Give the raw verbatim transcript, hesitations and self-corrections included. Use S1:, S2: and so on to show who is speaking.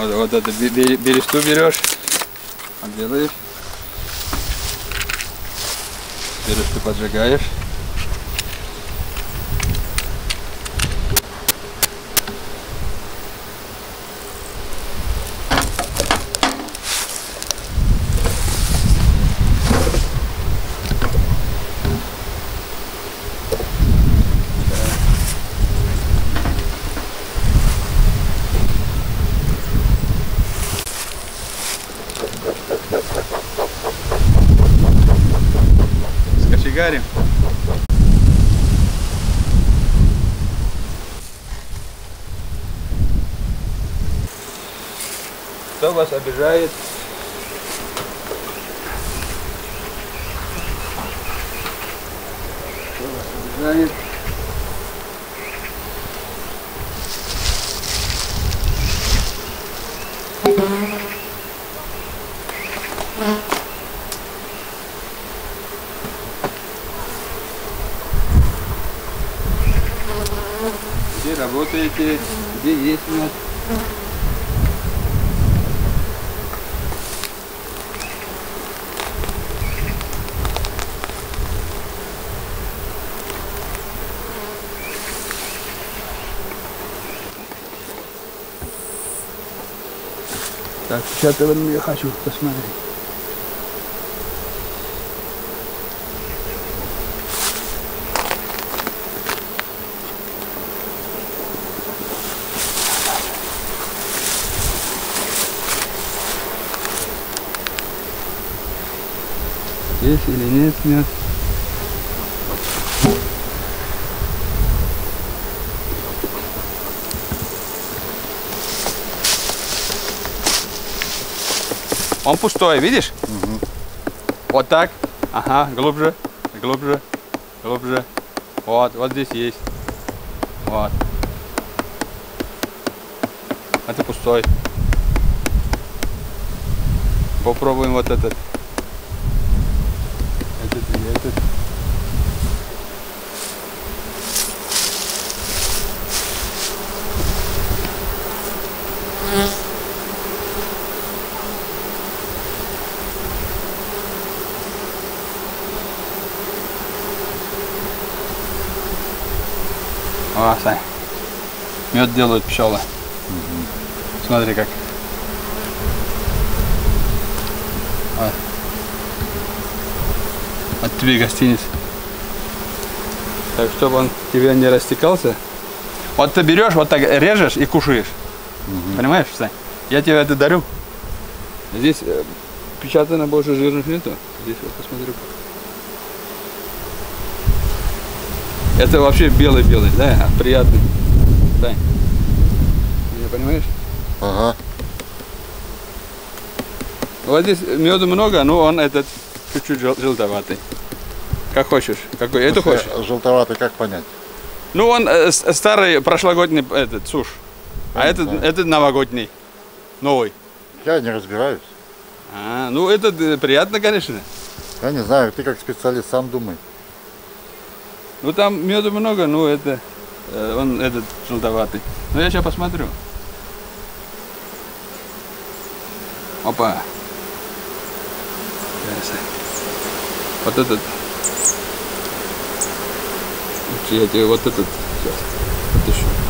S1: Вот, вот это бересту берешь, отделаешь, бересту поджигаешь. Скочегарим. Кто вас обижает? Кто вас обижает? Где работаете, где есть мед? Так, сейчас я хочу посмотреть. Есть или нет мед? Он пустой, видишь? Угу. Вот так. Ага, глубже, глубже, глубже. Вот, вот здесь есть. Вот. Это пустой. Попробуем вот этот. Этот и этот. О, Сань. Мед делают пчелы. Угу. Смотри как. Вот. Вот тебе гостиниц. Так, чтобы он тебе не растекался. Вот ты берешь, вот так режешь и кушаешь. Угу. Понимаешь, Сань? Я тебе это дарю. Здесь э, печатано больше жирных нету. Здесь вот посмотрю. Это вообще белый-белый, да? Приятный. Сань. Меня понимаешь?
S2: Ага.
S1: Вот здесь меду много, но он этот чуть-чуть жел желтоватый. Как хочешь. Какой? Это хочешь?
S2: Желтоватый как понять?
S1: Ну он э, старый прошлогодний этот сушь, а этот, этот новогодний, новый.
S2: Я не разбираюсь.
S1: А, ну этот э, приятно, конечно.
S2: Я не знаю, ты как специалист сам думай.
S1: Ну там меду много, но это э, он этот желтоватый. Ну я сейчас посмотрю. Опа. Вот этот. Я тебе вот этот сейчас отыщу.